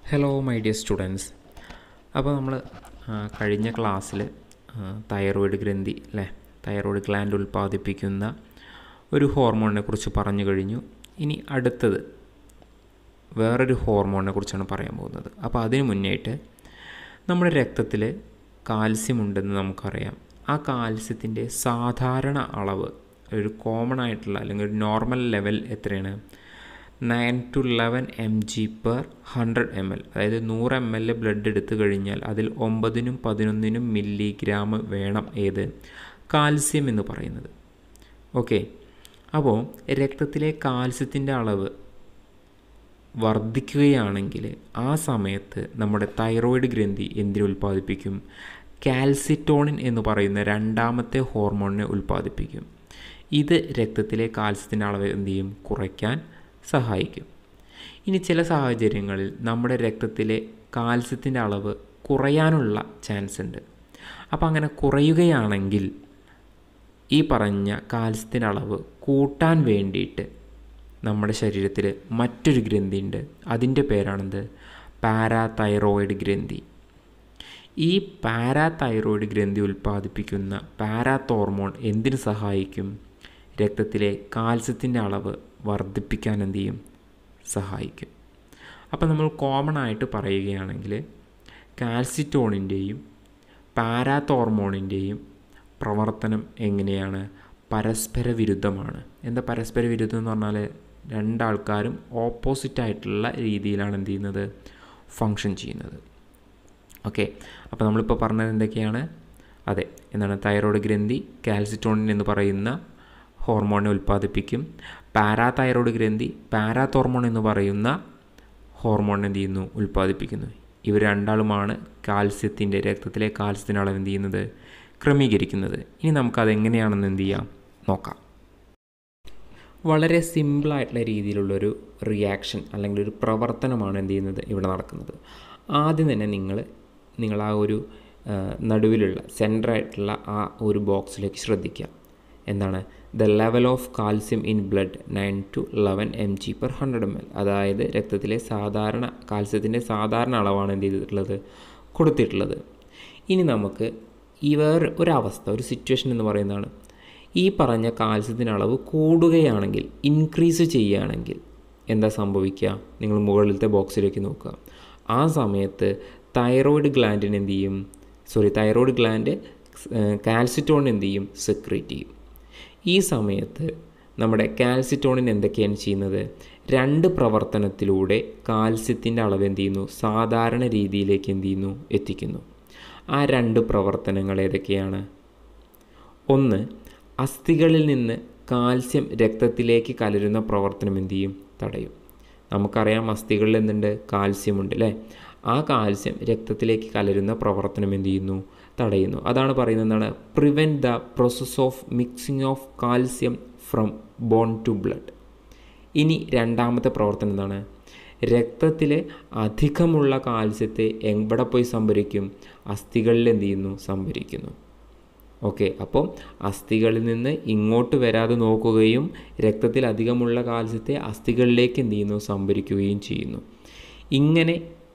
Hello my dear students. അപ്പോൾ നമ്മൾ കഴിഞ്ഞ ക്ലാസ്സിൽ തൈറോയിഡ് ഗ്രന്ഥി തൈറോയിഡ് ഗ്ലാൻഡ് ഉൽപ്പാദിപ്പിക്കുന്ന ഒരു ഹോർമോണിനെ കുറിച്ച് പറഞ്ഞു കഴിഞ്ഞു. ഇനി അടുത്തത് വേറൊരു ഹോർമോണിനെ കുറിച്ചാണ് പറയാൻ പോകുന്നത്. അപ്പോൾ അതിന് മുന്നേയായിട്ട് നമ്മുടെ രക്തത്തിൽ കാൽസ്യം ഉണ്ടെന്ന് നമുക്കറിയാം. ആ കാൽസ്യത്തിൻ്റെ സാധാരണ അളവ് ഒരു കോമൺ ആയിട്ടുള്ള അല്ലെങ്കിൽ ഒരു നോർമൽ ലെവൽ എത്രയാണ്? 9 to 11 mg/100 ml. അതായത് 100 ml ബ്ലഡ് എടുത്തു കഴിഞ്ഞാൽ അതിൽ 9-നും 11-നും മില്ലിഗ്രാം വേണം ഏത് കാൽസ്യം എന്ന് പറയുന്നത്. ഓക്കെ, അപ്പോൾ രക്തത്തിലെ കാൽസ്യത്തിൻ്റെ അളവ് വർദ്ധിക്കുകയാണെങ്കിൽ ആ സമയത്ത് നമ്മുടെ തൈറോയിഡ് ഗ്രന്ഥി എന്തിനെ ഉൽപ്പാദിപ്പിക്കും? കാൽസിറ്റോണിൻ എന്ന് പറയുന്ന രണ്ടാമത്തെ ഹോർമോണിനെ ഉൽപ്പാദിപ്പിക്കും. ഇത് രക്തത്തിലെ കാൽസ്യത്തിൻ്റെ അളവ് എന്ത് ചെയ്യും? കുറയ്ക്കാൻ സഹായിക്കും. ഇനി ചില സാഹചര്യങ്ങളിൽ നമ്മുടെ രക്തത്തിലെ കാൽസ്യത്തിൻ്റെ അളവ് കുറയാനുള്ള ചാൻസ് ഉണ്ട്. അപ്പോൾ അങ്ങനെ കുറയുകയാണെങ്കിൽ ഈ പറഞ്ഞ കാൽസ്യത്തിൻ്റെ അളവ് കൂട്ടാൻ വേണ്ടിയിട്ട് നമ്മുടെ ശരീരത്തിൽ മറ്റൊരു ഗ്രന്ഥി ഉണ്ട്. അതിൻ്റെ പേരാണെന്ത്? പാരാതൈറോയിഡ് ഗ്രന്ഥി. ഈ പാരാതൈറോയിഡ് ഗ്രന്ഥി ഉൽപ്പാദിപ്പിക്കുന്ന പാരാതോർമോൺ എന്തിനു സഹായിക്കും? രക്തത്തിലെ കാൽസ്യത്തിൻ്റെ അളവ് വർദ്ധിപ്പിക്കാൻ എന്ത് ചെയ്യും? സഹായിക്കും. അപ്പോൾ നമ്മൾ കോമൺ ആയിട്ട് പറയുകയാണെങ്കിൽ കാൽസിറ്റോണിൻ്റെയും പാരാതോർമോണിൻ്റെയും പ്രവർത്തനം എങ്ങനെയാണ്? പരസ്പര വിരുദ്ധമാണ്. എന്താ പരസ്പര വിരുദ്ധം എന്ന് പറഞ്ഞാൽ രണ്ടാൾക്കാരും ഓപ്പോസിറ്റായിട്ടുള്ള രീതിയിലാണ് എന്ത് ചെയ്യുന്നത്? ഫങ്ഷൻ ചെയ്യുന്നത്. ഓക്കെ, അപ്പോൾ നമ്മളിപ്പോൾ പറഞ്ഞത് എന്തൊക്കെയാണ്? അതെ, എന്താണ്? തൈറോയ്ഡ് ഗ്രന്ഥി കാൽസിറ്റോണിൻ എന്ന് പറയുന്ന ഹോർമോണിനെ ഉൽപ്പാദിപ്പിക്കും. പാരാതൈറോയ്ഡ് ഗ്രന്ഥി പാരാതോർമോൺ എന്ന് പറയുന്ന ഹോർമോണിനെ എന്ത് ചെയ്യുന്നു? ഉൽപ്പാദിപ്പിക്കുന്നു. ഇവർ രണ്ടാളുമാണ് കാൽസ്യത്തിൻ്റെ രക്തത്തിലെ കാൽസ്യത്തിൻ്റെ അളവ് എന്ത് ചെയ്യുന്നത്? ക്രമീകരിക്കുന്നത്. ഇനി നമുക്കതെങ്ങനെയാണെന്ന് എന്ത് ചെയ്യാം? നോക്കാം. വളരെ സിമ്പിളായിട്ടുള്ള രീതിയിലുള്ളൊരു റിയാക്ഷൻ അല്ലെങ്കിൽ ഒരു പ്രവർത്തനമാണ് എന്ത് ചെയ്യുന്നത്? ഇവിടെ നടക്കുന്നത്. ആദ്യം തന്നെ നിങ്ങൾ ആ ഒരു നടുവിലുള്ള സെൻറ്ററായിട്ടുള്ള ആ ഒരു ബോക്സിലേക്ക് ശ്രദ്ധിക്കുക. എന്താണ്? The level of calcium in blood 9 to 11 mg/100 ml. അതായത് രക്തത്തിലെ സാധാരണ കാൽസ്യത്തിൻ്റെ സാധാരണ അളവാണ് എന്ത് ചെയ്തിട്ടുള്ളത്? കൊടുത്തിട്ടുള്ളത്. ഇനി നമുക്ക് ഈ ഒരവസ്ഥ, ഒരു സിറ്റുവേഷൻ എന്ന് പറയുന്നതാണ്, ഈ പറഞ്ഞ കാൽസ്യത്തിൻ്റെ അളവ് കൂടുകയാണെങ്കിൽ, ഇൻക്രീസ് ചെയ്യുകയാണെങ്കിൽ എന്താ സംഭവിക്കുക? നിങ്ങൾ മുകളിലത്തെ ബോക്സിലേക്ക് നോക്കുക. ആ സമയത്ത് തൈറോയിഡ് ഗ്ലാൻഡിന് എന്ത് ചെയ്യും? തൈറോയിഡ് ഗ്ലാൻഡ് കാൽസിറ്റോണിൻ എന്ത് ചെയ്യും? സെക്രീറ്റ് ചെയ്യും. ഈ സമയത്ത് നമ്മുടെ കാൽസിറ്റോണിൻ എന്തൊക്കെയാണ് ചെയ്യുന്നത്? രണ്ട് പ്രവർത്തനത്തിലൂടെ കാൽസ്യത്തിൻ്റെ അളവ് എന്ത് ചെയ്യുന്നു? സാധാരണ രീതിയിലേക്ക് എന്ത് ചെയ്യുന്നു? എത്തിക്കുന്നു. ആ രണ്ട് പ്രവർത്തനങ്ങൾ ഏതൊക്കെയാണ്? ഒന്ന്, അസ്ഥികളിൽ നിന്ന് കാൽസ്യം രക്തത്തിലേക്ക് കലരുന്ന പ്രവർത്തനം എന്ത് ചെയ്യും? തടയും. നമുക്കറിയാം അസ്ഥികളിൽ എന്തുണ്ട്? കാൽസ്യമുണ്ട് അല്ലേ? ആ കാൽസ്യം രക്തത്തിലേക്ക് കലരുന്ന പ്രവർത്തനം എന്ത് ചെയ്യുന്നു? തടയുന്നു. അതാണ് പറയുന്നത് എന്താണ്? Prevent the process of mixing of calcium from bone to blood. ഇനി രണ്ടാമത്തെ പ്രവർത്തനം എന്താണ്? രക്തത്തിലെ അധികമുള്ള കാൽസ്യത്തെ എവിടെ പോയി സംഭരിക്കും? അസ്ഥികളിൽ എന്ത് ചെയ്യുന്നു? സംഭരിക്കുന്നു. ഓക്കെ, അപ്പോൾ അസ്ഥികളിൽ നിന്ന് ഇങ്ങോട്ട് വരാതെ നോക്കുകയും രക്തത്തിൽ അധികമുള്ള കാൽസ്യത്തെ അസ്ഥികളിലേക്ക് എന്ത് ചെയ്യുന്നു? സംഭരിക്കുകയും ചെയ്യുന്നു. ഇങ്ങനെ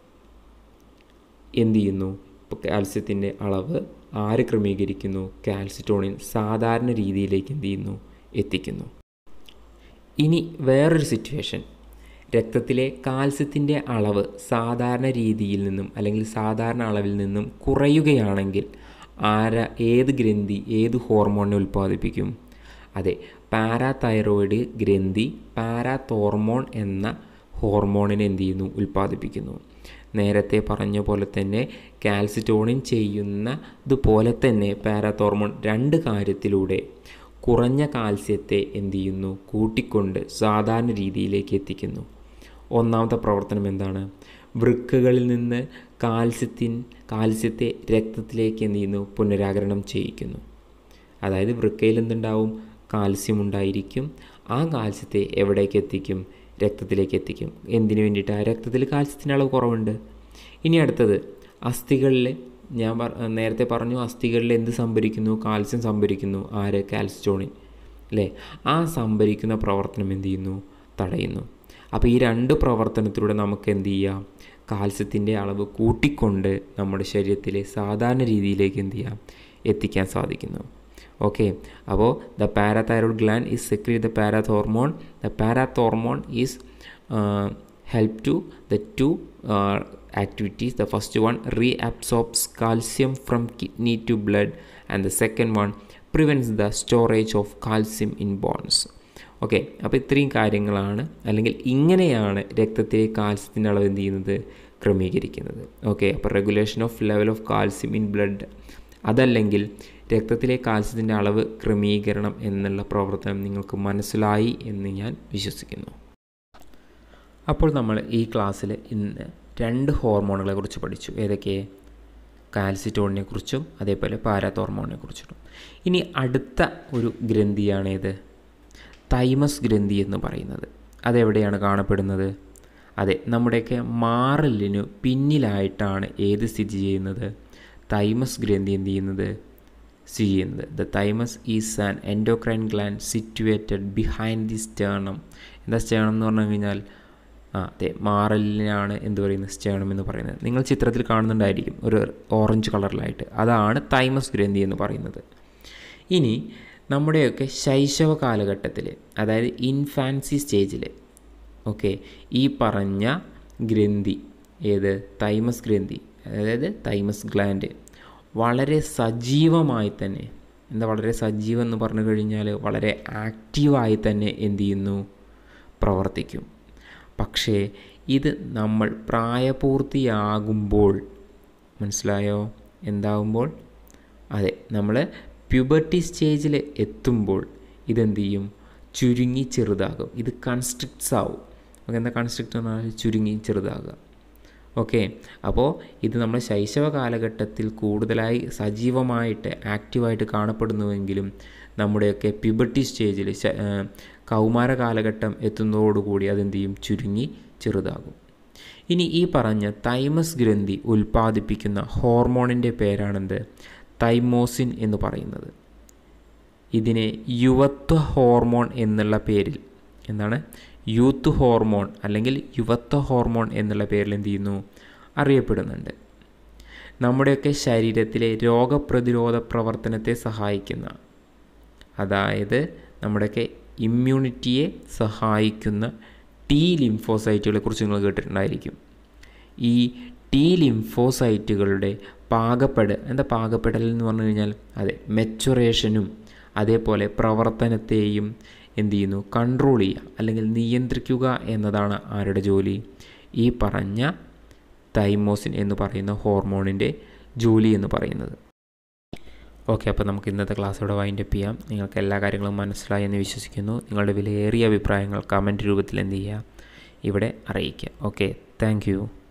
എന്ത് ചെയ്യുന്നു? ഇപ്പോൾ കാൽസ്യത്തിൻ്റെ അളവ് ആര് ക്രമീകരിക്കുന്നു? കാൽസിറ്റോണിൻ സാധാരണ രീതിയിലേക്ക് എന്ത് ചെയ്യുന്നു? എത്തിക്കുന്നു. ഇനി വേറൊരു സിറ്റുവേഷൻ, രക്തത്തിലെ കാൽസ്യത്തിൻ്റെ അളവ് സാധാരണ രീതിയിൽ നിന്നും അല്ലെങ്കിൽ സാധാരണ അളവിൽ നിന്നും കുറയുകയാണെങ്കിൽ ഏത് ഗ്രന്ഥി ഏത് ഹോർമോണിനെ ഉൽപ്പാദിപ്പിക്കും? അതെ, പാരാതൈറോയിഡ് ഗ്രന്ഥി പാരാതോർമോൺ എന്ന ഹോർമോണിനെ എന്ത് ചെയ്യുന്നു? ഉൽപ്പാദിപ്പിക്കുന്നു. നേരത്തെ പറഞ്ഞ പോലെ തന്നെ കാൽസിറ്റോണിൻ ചെയ്യുന്നതുപോലെ തന്നെ പാരാതോർമോൺ രണ്ട് കാര്യത്തിലൂടെ കുറഞ്ഞ കാൽസ്യത്തെ എന്ത് ചെയ്യുന്നു? കൂട്ടിക്കൊണ്ട് സാധാരണ രീതിയിലേക്ക് എത്തിക്കുന്നു. ഒന്നാമത്തെ പ്രവർത്തനം എന്താണ്? വൃക്കകളിൽ നിന്ന് കാൽസ്യത്തെ രക്തത്തിലേക്ക് എന്ത് ചെയ്യുന്നു? പുനരാഗിരണം ചെയ്യിക്കുന്നു. അതായത് വൃക്കയിൽ എന്തുണ്ടാവും? കാൽസ്യം ഉണ്ടായിരിക്കും. ആ കാൽസ്യത്തെ എവിടേക്ക് എത്തിക്കും? രക്തത്തിലേക്ക് എത്തിക്കും. എന്തിനു വേണ്ടിയിട്ടാണ്? രക്തത്തിൽ കാൽസ്യത്തിൻ്റെ അളവ് കുറവുണ്ട്. ഇനി അടുത്തത് അസ്ഥികളിൽ, ഞാൻ നേരത്തെ പറഞ്ഞു അസ്ഥികളിൽ എന്ത് സംഭരിക്കുന്നു? കാൽസ്യം സംഭരിക്കുന്നു. ആര്? കാൽസിറ്റോണിൻ അല്ലേ? ആ സംഭരിക്കുന്ന പ്രവർത്തനം എന്ത് ചെയ്യുന്നു? തടയുന്നു. അപ്പോൾ ഈ രണ്ട് പ്രവർത്തനത്തിലൂടെ നമുക്ക് എന്ത് ചെയ്യാം? കാൽസ്യത്തിൻ്റെ അളവ് കൂട്ടിക്കൊണ്ട് നമ്മുടെ ശരീരത്തിലെ സാധാരണ രീതിയിലേക്ക് എന്ത് ചെയ്യാം, എത്തിക്കാൻ സാധിക്കുന്നു. ഓക്കെ, അപ്പോൾ the parathyroid gland is secrete the parathormone. The parathormone is help to the two activities. The first one reabsorbs calcium from kidney to blood, and the second one prevents the storage of calcium in bones. Okay, അപ്പോൾ ഇത്രയും കാര്യങ്ങളാണ്, അല്ലെങ്കിൽ ഇങ്ങനെയാണ് രക്തത്തിലെ കാൽസ്യത്തിൻ്റെ അളവ് എന്ത് ചെയ്യുന്നത്, ക്രമീകരിക്കുന്നത്. ഓക്കെ, അപ്പോൾ regulation of level of calcium in blood, അതല്ലെങ്കിൽ രക്തത്തിലെ കാൽസ്യത്തിൻ്റെ അളവ് ക്രമീകരണം എന്നുള്ള പ്രവർത്തനം നിങ്ങൾക്ക് മനസ്സിലായി എന്ന് ഞാൻ വിശ്വസിക്കുന്നു. അപ്പോൾ നമ്മൾ ഈ ക്ലാസ്സിൽ ഇന്ന് 2 ഹോർമോണുകളെ കുറിച്ച് പഠിച്ചു. ഏതൊക്കെ? കാൽസിറ്റോണിനെ കുറിച്ചും അതേപോലെ പാരാതോർമോണിനെ കുറിച്ചിട്ടും. ഇനി അടുത്ത ഒരു ഗ്രന്ഥിയാണേത്? തൈമസ് ഗ്രന്ഥി എന്ന് പറയുന്നത്. അതെവിടെയാണ് കാണപ്പെടുന്നത്? അതെ, നമ്മുടെയൊക്കെ മാറലിനു പിന്നിലായിട്ടാണ് ഏത് സ്ഥിതി ചെയ്യുന്നത്? തൈമസ് ഗ്രന്ഥി എന്ത് ചെയ്യുന്നത്, സ്ഥിതി ചെയ്യുന്നത്. The thymus is an endocrine gland situated behind the sternum. എന്താ സ്റ്റേർണം എന്ന് പറഞ്ഞു കഴിഞ്ഞാൽ? അതെ, മാറലിനാണ് എന്ത് പറയുന്നത്, സ്റ്റേർണം എന്ന് പറയുന്നത്. നിങ്ങൾ ചിത്രത്തിൽ കാണുന്നുണ്ടായിരിക്കും ഒരു ഓറഞ്ച് കളറിലായിട്ട്. അതാണ് തൈമസ് ഗ്രന്ഥി എന്ന് പറയുന്നത്. ഇനി നമ്മുടെയൊക്കെ ശൈശവ കാലഘട്ടത്തിൽ, അതായത് ഇൻഫാൻസി സ്റ്റേജിൽ, ഓക്കെ, ഈ പറഞ്ഞ ഗ്രന്ഥി ഏത്? തൈമസ് ഗ്രന്ഥി, അതായത് തൈമസ് ഗ്ലാൻഡ് വളരെ സജീവമായി തന്നെ, എന്താ വളരെ സജീവം എന്ന് പറഞ്ഞു കഴിഞ്ഞാൽ വളരെ ആക്റ്റീവായി തന്നെ എന്ത് ചെയ്യുന്നു, പ്രവർത്തിക്കും. പക്ഷേ ഇത് നമ്മൾ പ്രായപൂർത്തിയാകുമ്പോൾ, മനസ്സിലായോ? എന്താകുമ്പോൾ? അതെ, നമ്മൾ പ്യൂബർട്ടി സ്റ്റേജിൽ എത്തുമ്പോൾ ഇതെന്ത് ചെയ്യും, ചുരുങ്ങി ചെറുതാകും. ഇത് കൺസ്ട്രിക്ട്സ് ആവും. ഓക്കെ, എന്താ കൺസ്ട്രിക്റ്റ് എന്ന് പറഞ്ഞാൽ ചുരുങ്ങി ചെറുതാകുക. ഓക്കെ, അപ്പോൾ ഇത് നമ്മൾ ശൈശവ കാലഘട്ടത്തിൽ കൂടുതലായി സജീവമായിട്ട് ആക്റ്റീവായിട്ട് കാണപ്പെടുന്നുവെങ്കിലും നമ്മുടെയൊക്കെ പ്യൂബർട്ടി സ്റ്റേജിൽ കൗമാര കാലഘട്ടം എത്തുന്നതോടുകൂടി അതെന്ത് ചെയ്യും, ചുരുങ്ങി ചെറുതാകും. ഇനി ഈ പറഞ്ഞ തൈമസ് ഗ്രന്ഥി ഉൽപ്പാദിപ്പിക്കുന്ന ഹോർമോണിൻ്റെ പേരാണെന്ത്? തൈമോസിൻ എന്ന് പറയുന്നത്. ഇതിനെ യുവത്വ ഹോർമോൺ എന്നുള്ള പേരിൽ, എന്താണ്, യൂത്ത് ഹോർമോൺ അല്ലെങ്കിൽ യുവത്വ ഹോർമോൺ എന്നുള്ള പേരിൽ എന്ത് ചെയ്യുന്നു, അറിയപ്പെടുന്നുണ്ട്. നമ്മുടെയൊക്കെ ശരീരത്തിലെ രോഗപ്രതിരോധ പ്രവർത്തനത്തെ സഹായിക്കുന്ന, അതായത് നമ്മുടെയൊക്കെ ഇമ്മ്യൂണിറ്റിയെ സഹായിക്കുന്ന ടി ലിംഫോസൈറ്റുകളെ കുറിച്ച് നിങ്ങൾ കേട്ടിട്ടുണ്ടായിരിക്കും. ഈ ടി ലിംഫോസൈറ്റുകളുടെ എന്താ പാകപ്പെടൽ എന്ന് പറഞ്ഞു കഴിഞ്ഞാൽ? അതെ, മെച്ചുറേഷനും അതേപോലെ പ്രവർത്തനത്തെയും എന്ത് ചെയ്യുന്നു, കൺട്രോൾ ചെയ്യുക അല്ലെങ്കിൽ നിയന്ത്രിക്കുക എന്നതാണ് ആരുടെ ജോലി? ഈ പറഞ്ഞ തൈമോസിൻ എന്ന് പറയുന്ന ഹോർമോണിൻ്റെ ജോലി എന്ന് പറയുന്നത്. ഓക്കെ, അപ്പോൾ നമുക്ക് ഇന്നത്തെ ക്ലാസ് ഇവിടെ വൈൻഡപ്പ് ചെയ്യാം. നിങ്ങൾക്ക് എല്ലാ കാര്യങ്ങളും മനസ്സിലായി എന്ന് വിശ്വസിക്കുന്നു. നിങ്ങളുടെ വിലയേറിയ അഭിപ്രായങ്ങൾ കമൻറ്റ് രൂപത്തിൽ എന്ത് ചെയ്യുക, ഇവിടെ അറിയിക്കുക. Okay, thank U.